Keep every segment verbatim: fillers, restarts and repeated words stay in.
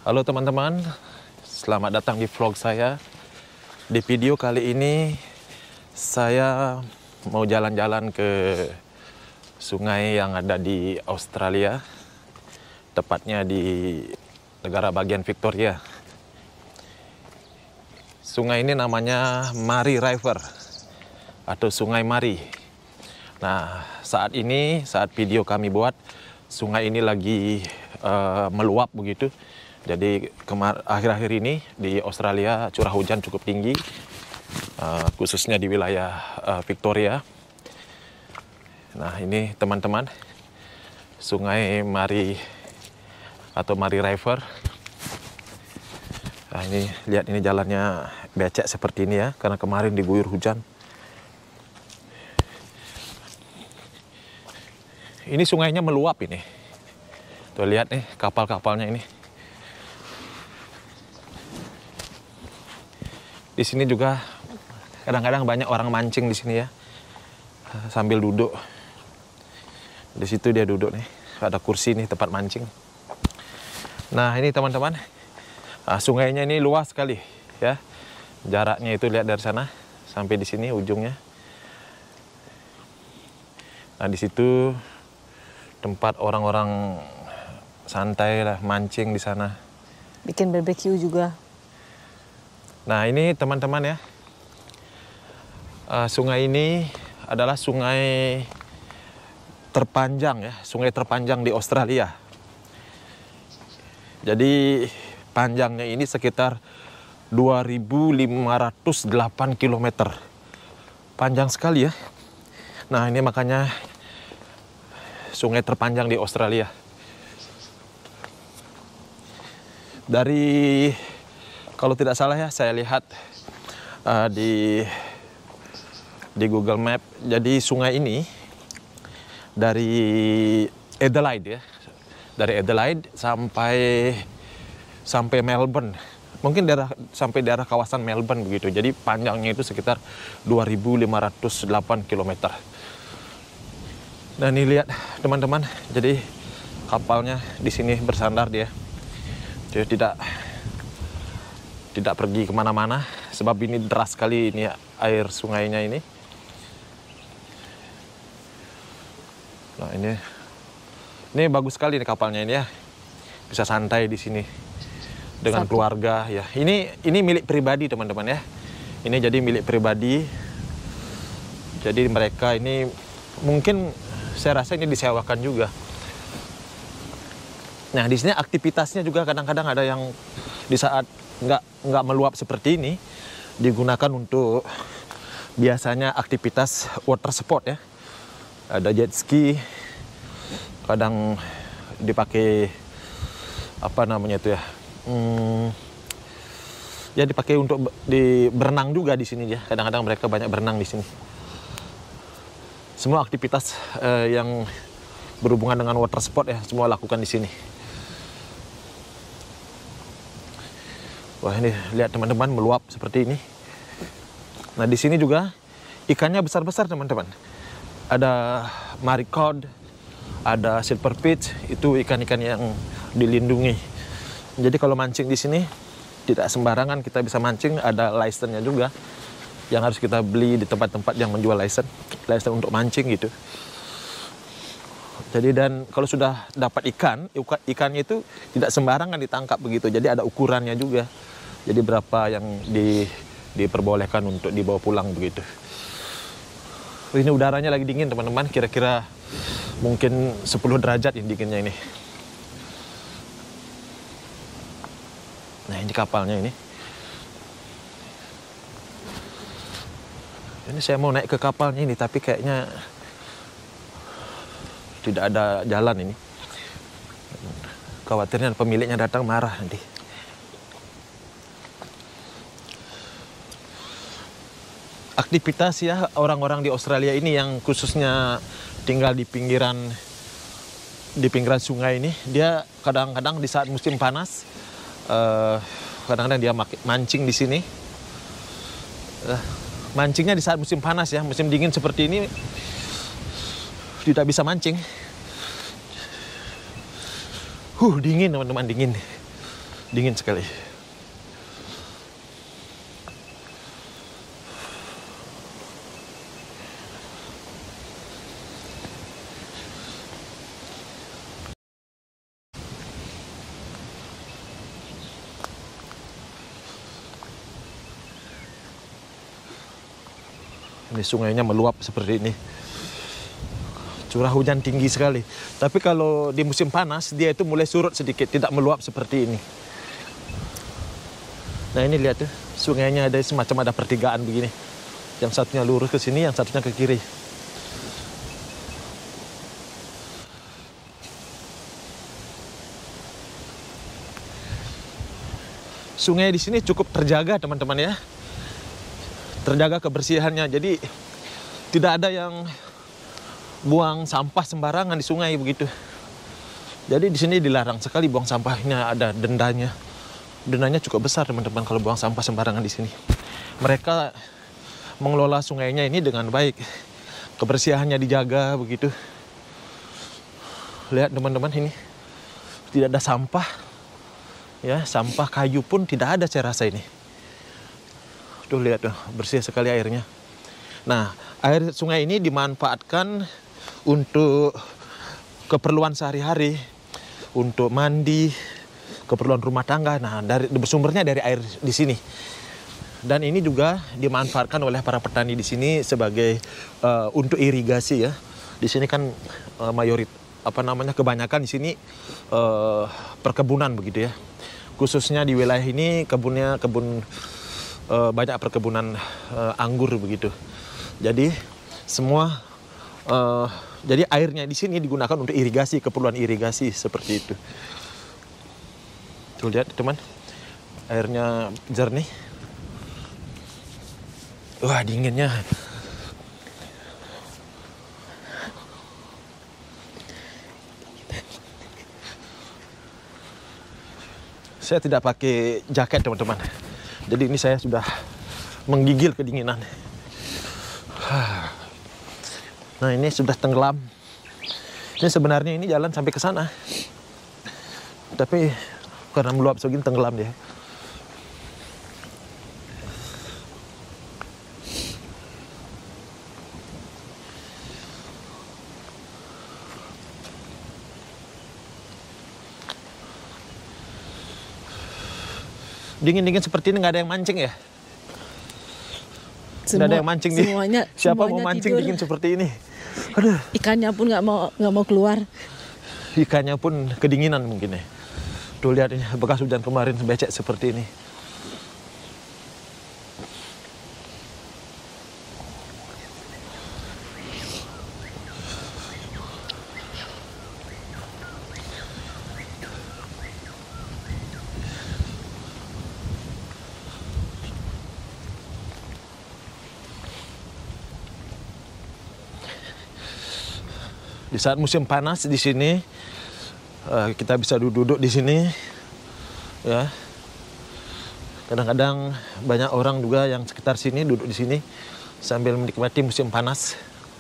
Halo teman-teman, selamat datang di vlog saya. Di video kali ini saya mau jalan-jalan ke sungai yang ada di Australia, tepatnya di negara bagian Victoria. Sungai ini namanya Murray River atau Sungai Murray. Nah, saat ini, saat video kami buat, sungai ini lagi uh, meluap begitu. Jadi akhir-akhir ini di Australia curah hujan cukup tinggi, uh, khususnya di wilayah uh, Victoria. Nah, ini teman-teman, Sungai Murray atau Murray River. Nah, ini lihat, ini jalannya becek seperti ini ya, karena kemarin diguyur hujan. Ini sungainya meluap ini. Tuh lihat nih kapal-kapalnya ini. Di sini juga kadang-kadang banyak orang mancing di sini ya, sambil duduk. Di situ dia duduk nih, ada kursi nih tempat mancing. Nah ini teman-teman, nah, sungainya ini luas sekali ya. Jaraknya itu lihat dari sana sampai di sini ujungnya. Nah di situ tempat orang-orang santai lah, mancing di sana. Bikin barbecue juga. Nah ini teman-teman ya, uh, sungai ini adalah sungai terpanjang ya, sungai terpanjang di Australia. Jadi panjangnya ini sekitar dua ribu lima ratus delapan kilometer. Panjang sekali ya. Nah ini makanya sungai terpanjang di Australia. Dari, kalau tidak salah ya, saya lihat uh, di di Google Map. Jadi sungai ini dari Adelaide ya, dari Adelaide sampai sampai Melbourne. Mungkin daerah sampai daerah kawasan Melbourne begitu. Jadi panjangnya itu sekitar dua ribu lima ratus delapan kilometer. Dan ini lihat teman-teman, jadi kapalnya di sini bersandar dia. Dia tidak tidak pergi kemana-mana, sebab ini deras sekali ini air sungainya ini. Nah ini, ini bagus sekali nih kapalnya ini ya, bisa santai di sini dengan Satu. keluarga ya. Ini ini milik pribadi teman-teman ya. Ini jadi milik pribadi. Jadi mereka ini mungkin saya rasa ini disewakan juga. Nah di sini aktivitasnya juga kadang-kadang ada yang di saat nggak nggak meluap seperti ini digunakan untuk biasanya aktivitas water sport ya. Ada jet ski, kadang dipakai apa namanya itu ya, hmm, ya dipakai untuk di berenang juga di sini ya. Kadang-kadang mereka banyak berenang di sini. Semua aktivitas eh, yang berhubungan dengan water sport ya, semua lakukan di sini. Wah ini lihat teman-teman, meluap seperti ini. Nah di sini juga ikannya besar-besar teman-teman. Ada maricod, ada silverfish, itu ikan-ikan yang dilindungi. Jadi kalau mancing di sini tidak sembarangan kita bisa mancing, ada license-nya juga yang harus kita beli di tempat-tempat yang menjual license, license untuk mancing gitu. Jadi dan kalau sudah dapat ikan, ikannya itu tidak sembarangan ditangkap begitu. Jadi ada ukurannya juga. Jadi berapa yang di, diperbolehkan untuk dibawa pulang begitu. Ini udaranya lagi dingin teman-teman, kira-kira mungkin sepuluh derajat ini dinginnya ini. Nah ini kapalnya ini. Ini saya mau naik ke kapalnya ini, tapi kayaknya tidak ada jalan ini. Khawatirnya pemiliknya datang marah nanti. Aktivitas ya orang-orang di Australia ini yang khususnya tinggal di pinggiran di pinggiran sungai ini, dia kadang-kadang di saat musim panas, kadang-kadang uh, dia mancing di sini. Uh, mancingnya di saat musim panas ya, musim dingin seperti ini tidak bisa mancing. Huh, dingin teman-teman, dingin. Dingin sekali. Ini sungainya meluap seperti ini. Curah hujan tinggi sekali. Tapi kalau di musim panas, dia itu mulai surut sedikit, tidak meluap seperti ini. Nah ini lihat tuh, sungainya ada semacam ada pertigaan begini. Yang satunya lurus ke sini, yang satunya ke kiri. Sungai di sini cukup terjaga teman-teman ya. Terjaga kebersihannya, jadi tidak ada yang buang sampah sembarangan di sungai begitu. Jadi di sini dilarang sekali buang sampahnya, ada dendanya. Dendanya cukup besar teman-teman kalau buang sampah sembarangan di sini. Mereka mengelola sungainya ini dengan baik. Kebersihannya dijaga begitu. Lihat teman-teman ini. Tidak ada sampah. Ya, sampah kayu pun tidak ada saya rasa ini. Tuh lihat tuh, bersih sekali airnya. Nah, air sungai ini dimanfaatkan untuk keperluan sehari-hari, untuk mandi, keperluan rumah tangga. Nah, dari bersumbernya dari air di sini. Dan ini juga dimanfaatkan oleh para petani di sini sebagai uh, untuk irigasi ya. Di sini kan uh, mayorit apa namanya kebanyakan di sini uh, perkebunan begitu ya. Khususnya di wilayah ini kebunnya kebun uh, banyak perkebunan uh, anggur begitu. Jadi semua uh, jadi airnya di sini digunakan untuk irigasi, keperluan irigasi seperti itu. Tuh lihat teman, airnya jernih. Wah dinginnya. Saya tidak pakai jaket teman-teman. Jadi ini saya sudah menggigil kedinginan. Nah ini sudah tenggelam. Ini sebenarnya ini jalan sampai ke sana. Tapi karena meluap segini tenggelam dia. Dingin-dingin seperti ini nggak ada yang mancing ya? Nggak ada yang mancing nih. Semuanya, Siapa semuanya mau mancing tidur. dingin seperti ini? Aduh. Ikannya pun nggak mau nggak mau keluar. Ikannya pun kedinginan mungkin ya. Tuh lihat ini bekas hujan kemarin becek seperti ini. Di saat musim panas di sini uh, kita bisa duduk-duduk di sini, ya. Kadang-kadang banyak orang juga yang sekitar sini duduk di sini sambil menikmati musim panas.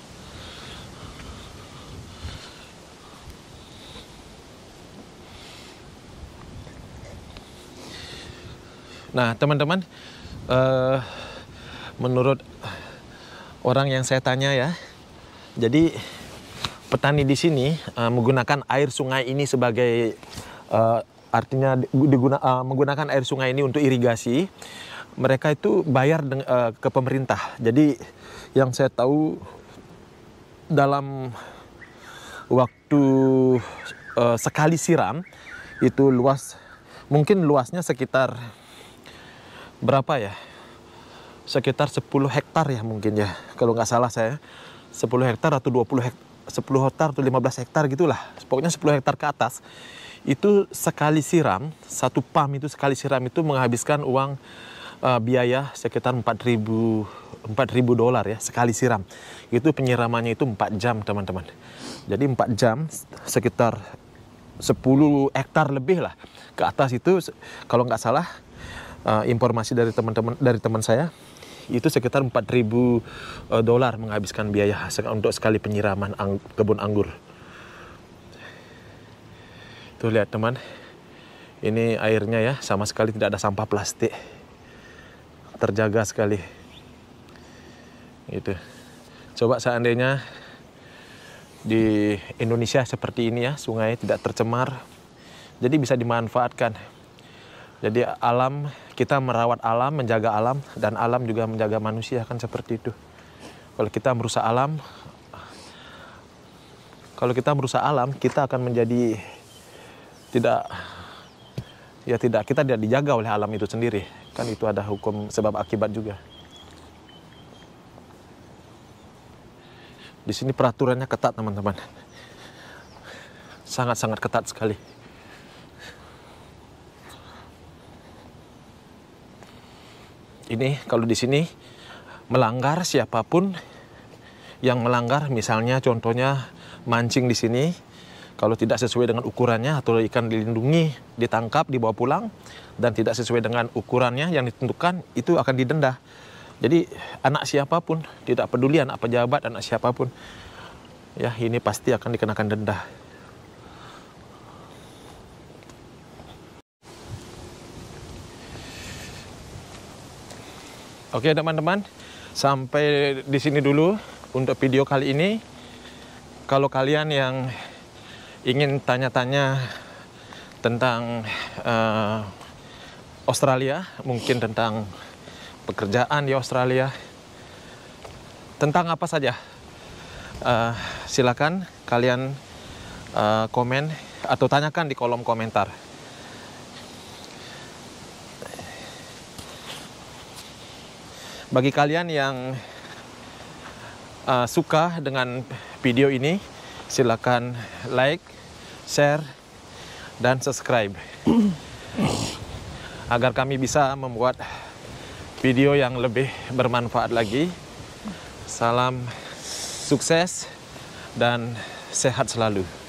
Nah, teman-teman, uh, menurut orang yang saya tanya ya, jadi petani di sini uh, menggunakan air sungai ini sebagai uh, artinya diguna, uh, menggunakan air sungai ini untuk irigasi. Mereka itu bayar uh, ke pemerintah. Jadi yang saya tahu dalam waktu uh, sekali siram itu luas, mungkin luasnya sekitar berapa ya? Sekitar sepuluh hektar ya mungkin ya. Kalau nggak salah saya sepuluh hektar atau dua puluh hektar. sepuluh hektar atau lima belas hektar gitulah. Pokoknya sepuluh hektar ke atas. Itu sekali siram, satu pam itu sekali siram itu menghabiskan uang uh, biaya sekitar empat ribu dolar ya sekali siram. Itu penyiramannya itu empat jam teman-teman. Jadi empat jam sekitar sepuluh hektar lebih lah ke atas itu kalau nggak salah uh, informasi dari teman-teman dari teman saya itu sekitar empat ribu dolar menghabiskan biaya untuk sekali penyiraman ang kebun anggur. Tuh lihat teman, Ini airnya ya, sama sekali tidak ada sampah plastik. Terjaga sekali. Gitu. Coba seandainya di Indonesia seperti ini ya, sungai tidak tercemar. Jadi bisa dimanfaatkan. Jadi alam, kita merawat alam, menjaga alam, dan alam juga menjaga manusia, kan seperti itu. Kalau kita merusak alam, kalau kita merusak alam, kita akan menjadi tidak, ya tidak, kita tidak dijaga oleh alam itu sendiri. Kan itu ada hukum sebab akibat juga. Di sini peraturannya ketat, teman-teman. Sangat-sangat ketat sekali. Ini kalau di sini melanggar, siapapun yang melanggar, misalnya contohnya mancing di sini, kalau tidak sesuai dengan ukurannya atau ikan dilindungi, ditangkap, dibawa pulang, dan tidak sesuai dengan ukurannya yang ditentukan, itu akan didenda. Jadi anak siapapun, tidak peduli anak pejabat, anak siapapun, ya ini pasti akan dikenakan denda. Oke teman-teman, sampai di sini dulu untuk video kali ini. Kalau kalian yang ingin tanya-tanya tentang uh, Australia, mungkin tentang pekerjaan di Australia, tentang apa saja, uh, silakan kalian uh, komen atau tanyakan di kolom komentar. Bagi kalian yang uh, suka dengan video ini, silakan like, share, dan subscribe agar kami bisa membuat video yang lebih bermanfaat lagi. Salam sukses dan sehat selalu.